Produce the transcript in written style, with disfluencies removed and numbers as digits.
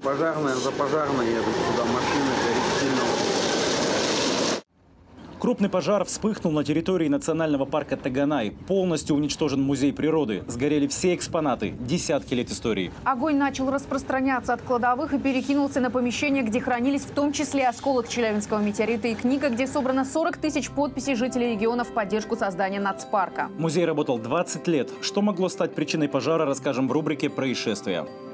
Пожарная за пожарной едут сюда, машина горит сильно. Крупный пожар вспыхнул на территории национального парка Таганай. Полностью уничтожен музей природы. Сгорели все экспонаты, десятки лет истории. Огонь начал распространяться от кладовых и перекинулся на помещение, где хранились в том числе осколок Челябинского метеорита и книга, где собрано 40 тысяч подписей жителей региона в поддержку создания нацпарка. Музей работал 20 лет. Что могло стать причиной пожара, расскажем в рубрике «Происшествия».